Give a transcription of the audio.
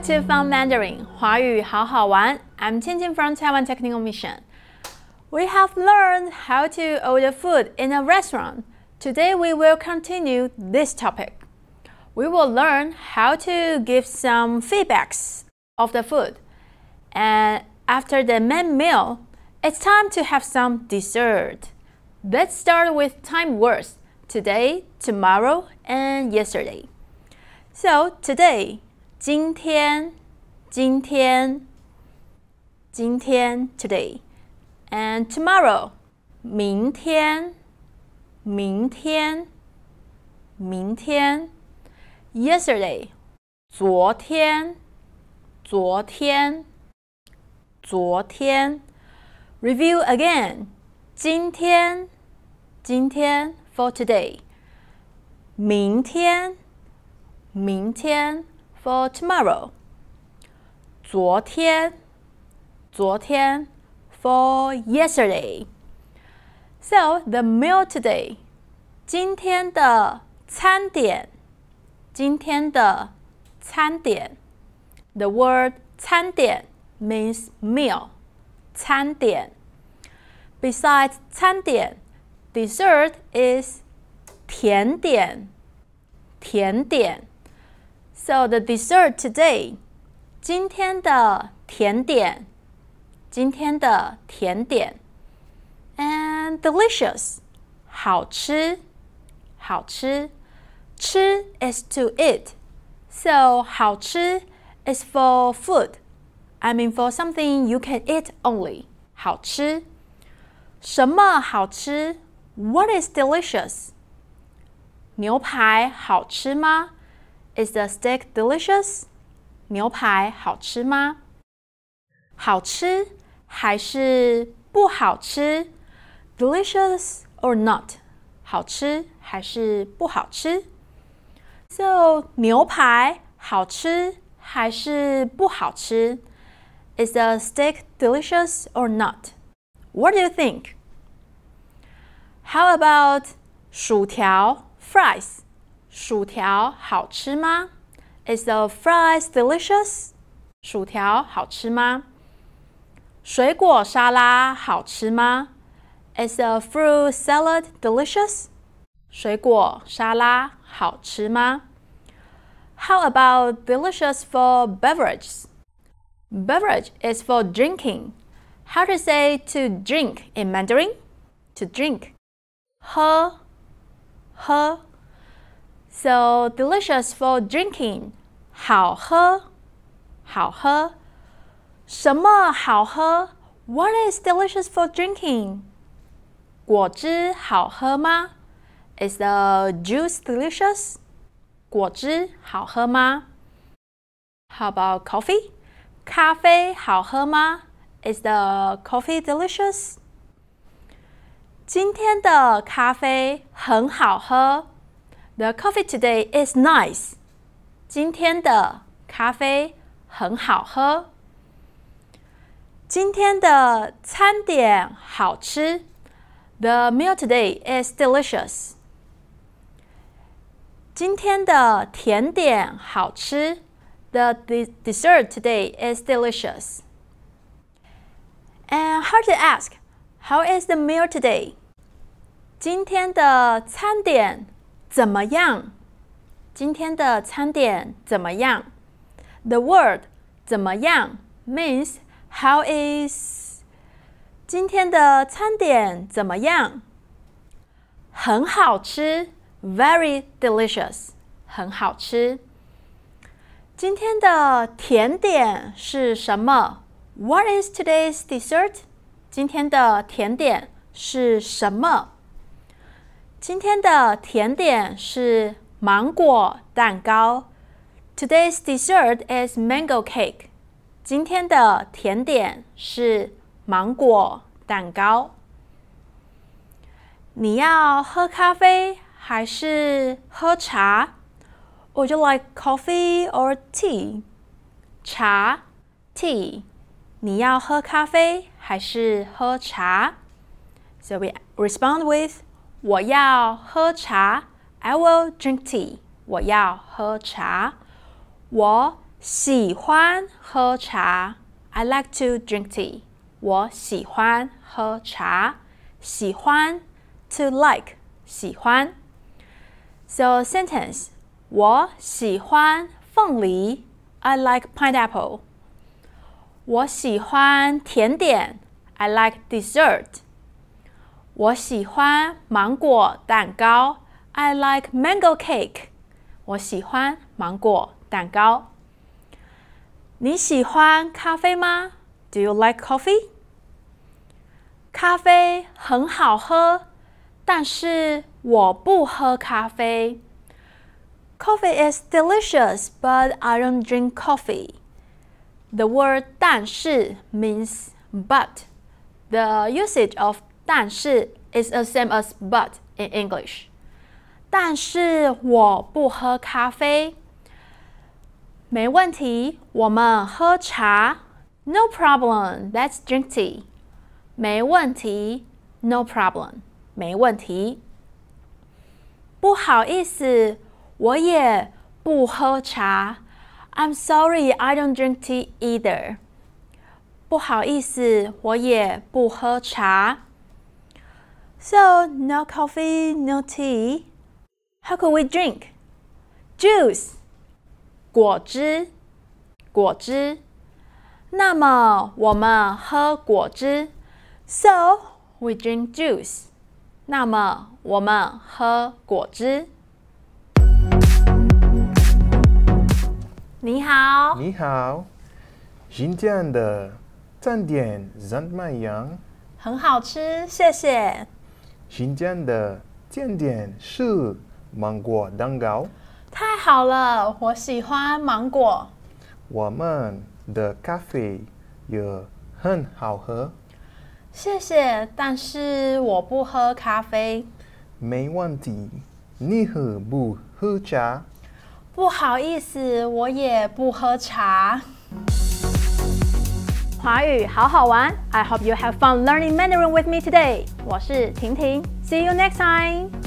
back to Fun Mandarin, 华语好好玩. I'm Tiantian from Taiwan Technical Mission. We have learned how to order food in a restaurant. Today we will continue this topic. We will learn how to give some feedbacks of the food. And after the main meal, it's time to have some dessert. Let's start with time words: today, tomorrow, and yesterday. So today, 今天 today. And tomorrow, 明天 Yesterday, 昨天 Review again. 今天 for today. 明天 for tomorrow. 昨天 for yesterday. So the meal today. 今天的餐点 The word 餐点 means meal. 餐点 Besides 餐点 dessert is 甜点 So the dessert today, 今天的甜点 And delicious, 好吃 吃 is to eat. So 好吃 is for food. I mean for something you can eat only. 好吃什么好吃 What is delicious? 牛排好吃吗 Is the steak delicious? 牛排好吃吗好吃还是不好吃 Delicious or not? 好吃还是不好吃 So 牛排好吃还是不好吃 Is the steak delicious or not? What do you think? How about 薯条 fries? 薯条好吃吗 Is the fries delicious? 薯条好吃吗水果沙拉好吃吗 Is the fruit salad delicious? 水果沙拉好吃吗 How about delicious for beverages? Beverage is for drinking. How to say to drink in Mandarin? To drink. 喝 So delicious for drinking. 好喝什么好喝 What is delicious for drinking? 果汁好喝吗 Is the juice delicious? 果汁好喝吗 How about coffee? 咖啡好喝吗 Is the coffee delicious? 今天的咖啡很好喝 The coffee today is nice. 今天的咖啡很好喝今天的餐点好吃 The meal today is delicious. 今天的甜点好吃 The dessert today is delicious. And hard to ask, how is the meal today? 今天的餐点怎么样今天的餐点怎么样 The word 怎么样 means how is 今天的餐点怎么样很好吃 Very delicious 很好吃今天的甜点是什么 What is today's dessert? 今天的甜点是什么今天的甜点是芒果蛋糕 Today's dessert is mango cake. 今天的甜点是芒果蛋糕。你要喝咖啡还是喝茶 Would you like coffee or tea? 茶 tea. 你要喝咖啡还是喝茶 So we respond with 我要喝茶 I will drink tea. 我要喝茶。我喜欢喝茶 I like to drink tea. 我喜欢喝茶。喜欢 to like 喜欢。So sentence 我喜欢凤梨 I like pineapple. 我喜欢甜点 I like dessert. 我喜欢芒果蛋糕 I like mango cake. 我喜欢芒果蛋糕。你喜欢咖啡吗 Do you like coffee? 咖啡很好喝，但是我不喝咖啡。Coffee is delicious, but I don't drink coffee. The word 但是 means but. The usage of 但是 is the same as but in English. 但是我不喝咖啡。没问题，我们喝茶。No problem, let's drink tea. 没问题 ，no problem， 没问题。不好意思，我也不喝茶。I'm sorry, I don't drink tea either. 不好意思，我也不喝茶。So, no coffee, no tea. How could we drink? Juice. 果汁，果汁。那么我们喝果汁。So, we drink juice. 那么我们喝果汁。你好。 你好，今天的餐点怎么样？ 很好吃，谢谢。 今天的甜点是芒果蛋糕。 太好了，我喜欢芒果。 我们的咖啡也很好喝。 谢谢，但是我不喝咖啡。 没问题，你喝不喝茶？ 不好意思，我也不喝茶。华语好好玩 I hope you have fun learning Mandarin with me today. 我是婷婷 See you next time!